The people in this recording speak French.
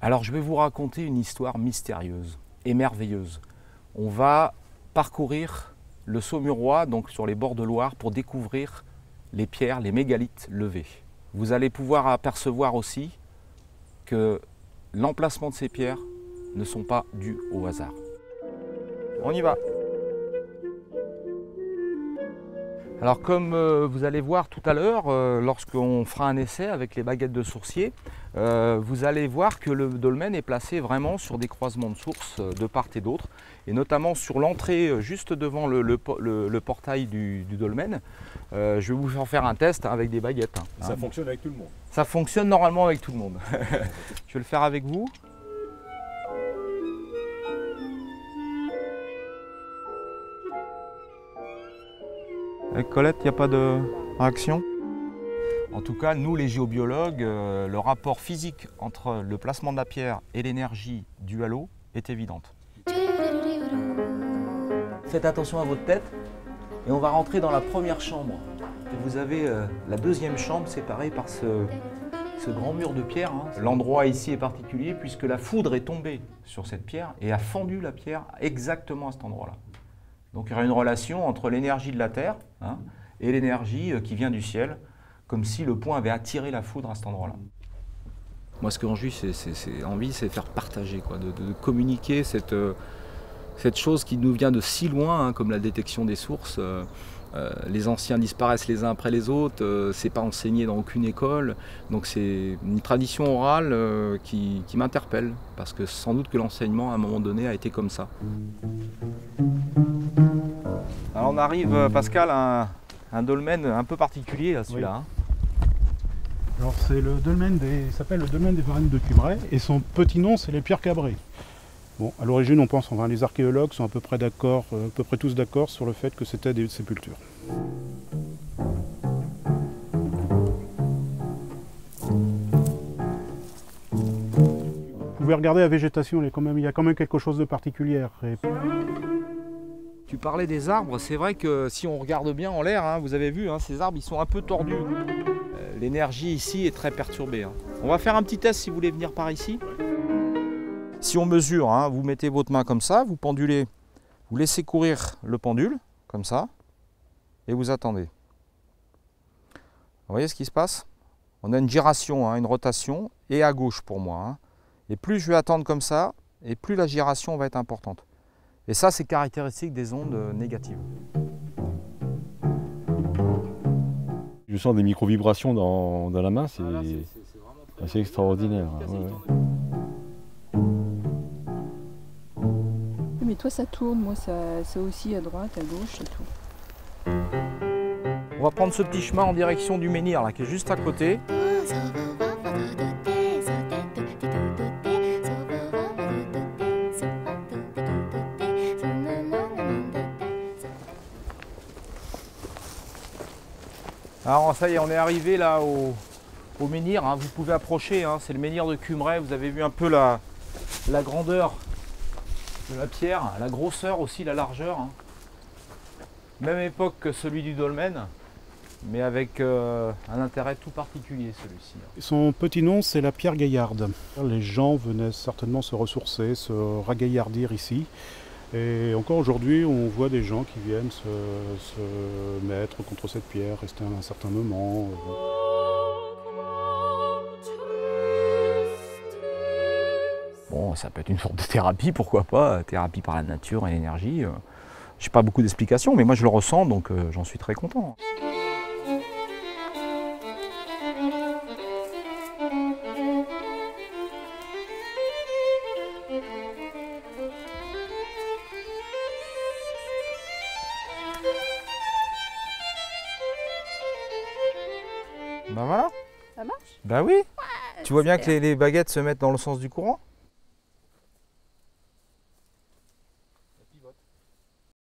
Alors je vais vous raconter une histoire mystérieuse et merveilleuse. On va parcourir le Saumurois, donc sur les bords de Loire, pour découvrir les pierres, les mégalithes levés. Vous allez pouvoir apercevoir aussi que l'emplacement de ces pierres ne sont pas dus au hasard. On y va! Alors comme vous allez voir tout à l'heure, lorsqu'on fera un essai avec les baguettes de sourcier, vous allez voir que le dolmen est placé vraiment sur des croisements de sources de part et d'autre, et notamment sur l'entrée juste devant le portail du dolmen. Je vais vous faire un test avec des baguettes. Ça fonctionne avec tout le monde. Ça fonctionne normalement avec tout le monde. Je vais le faire avec vous. Avec Colette, il n'y a pas de réaction? En tout cas, nous les géobiologues, le rapport physique entre le placement de la pierre et l'énergie due à l'eau est évidente. Faites attention à votre tête et on va rentrer dans la première chambre. Et vous avez la deuxième chambre séparée par ce grand mur de pierre. L'endroit ici est particulier puisque la foudre est tombée sur cette pierre et a fendu la pierre exactement à cet endroit-là. Donc il y aura une relation entre l'énergie de la terre et l'énergie qui vient du ciel, comme si le point avait attiré la foudre à cet endroit-là. Moi, ce que j'ai envie, c'est de faire partager, de communiquer cette chose qui nous vient de si loin, comme la détection des sources. Les anciens disparaissent les uns après les autres, c'est pas enseigné dans aucune école, donc c'est une tradition orale qui m'interpelle, parce que sans doute que l'enseignement à un moment donné a été comme ça. Alors on arrive, Pascal, à un dolmen un peu particulier, celui-là. Oui. Alors c'est le dolmen il s'appelle le dolmen des Varennes de Cumray, et son petit nom c'est les pierres cabrées. Bon, à l'origine on pense, les archéologues sont à peu près tous d'accord sur le fait que c'était des sépultures. Vous pouvez regarder la végétation, il y a quand même quelque chose de particulier. Tu parlais des arbres, c'est vrai que si on regarde bien en l'air, vous avez vu, ces arbres ils sont un peu tordus. L'énergie ici est très perturbée. On va faire un petit test si vous voulez venir par ici. Si on mesure, vous mettez votre main comme ça, vous pendulez, vous laissez courir le pendule, comme ça, et vous attendez. Vous voyez ce qui se passe? On a une gyration, une rotation, et à gauche pour moi. Et plus je vais attendre comme ça, et plus la gyration va être importante. Et ça, c'est caractéristique des ondes négatives. Je sens des micro-vibrations dans la main, c'est assez extraordinaire. Mais toi ça tourne, moi ça aussi à droite, à gauche, c'est tout. On va prendre ce petit chemin en direction du menhir là, qui est juste à côté. Alors ça y est, on est arrivé là au menhir, vous pouvez approcher, c'est le menhir de Cumray, vous avez vu un peu la grandeur de la pierre, la grosseur aussi, la largeur. Même époque que celui du dolmen, mais avec un intérêt tout particulier celui-ci. Son petit nom c'est la pierre gaillarde. Les gens venaient certainement se ressourcer, se ragaillardir ici. Et encore aujourd'hui, on voit des gens qui viennent se mettre contre cette pierre, rester un certain moment. Bon, ça peut être une sorte de thérapie, pourquoi pas, thérapie par la nature et l'énergie. Je n'ai pas beaucoup d'explications, mais moi je le ressens, donc j'en suis très content. Ben voilà. Ça marche? Ben oui. Ouais, tu vois bien que les baguettes se mettent dans le sens du courant?